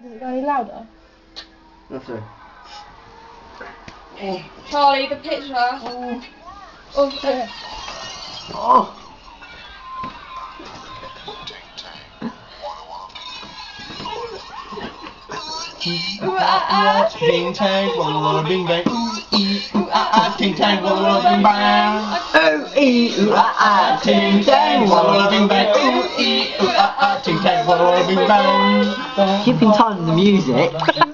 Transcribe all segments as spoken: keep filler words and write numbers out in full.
Can it go any louder? No, sorry. Oh. Charlie, the picture. Oh. Of uh, Oh. Ooh ah ah. Ting tang, walla walla bing bang. Ooh ee, ooh ah ah. Ting tang, walla walla bing bang. Oh ee, ooh ah ah. Ting tang, walla walla bing bang. Ooh ee, ooh ah ah. Ting tang, walla walla bing bang. Keeping time with the music.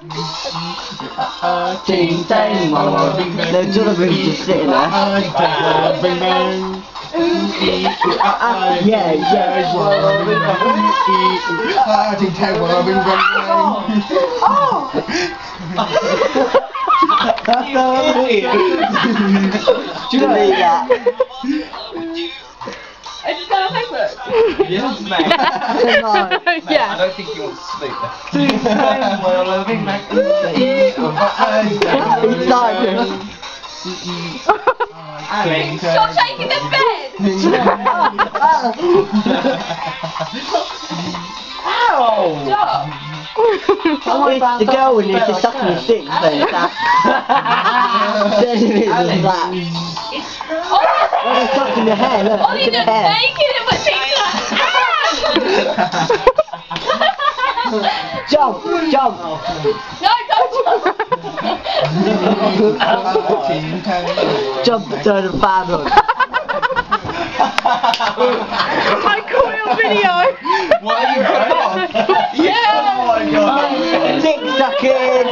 Ting tang, walla walla bing bang. No, Jonathan's just sitting there. Ting tang, walla walla bing bang. Ooh ee, ooh ah ah. Yeah, yeah. Walla walla bing bang. Ooh ee, ooh ah ah. Ting tang, walla walla bing bang. Do you believe that? I just got on Facebook. Yes, mate. Come on. Mate, Yeah. I don't think you want to sleep there. Ting tang, walla walla bing bang. Ooh ee, ooh ah ah. It's like Stop shaking the bed. Ow! Stop. It's the girl when you're just sucking your stick, so it's that. Then it is that. Oh, Oh, it's stuck in the hair, look. Ollie Look at just the hair. making it, but she's like, Jump, jump. no, don't jump. Jump to turn the fan on. I caught your video! What are you going on? Yeah! Oh my god! Dick sucking.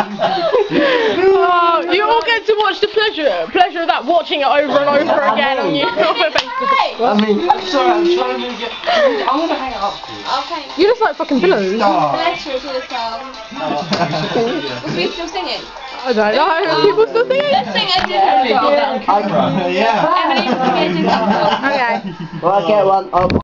Oh, you all get to watch the pleasure pleasure of that, watching it over and over again on you. Hey. I mean, I'm sorry, I'm trying to get. I'm gonna hang it up for you. Okay. You just like fucking pillows. Stop. Bless you to the song. Was we still singing? I don't know. Are people still singing? Let's sing a Disney song. Yeah. Emily, sing a Disney song. Okay. well, I get one. Oh.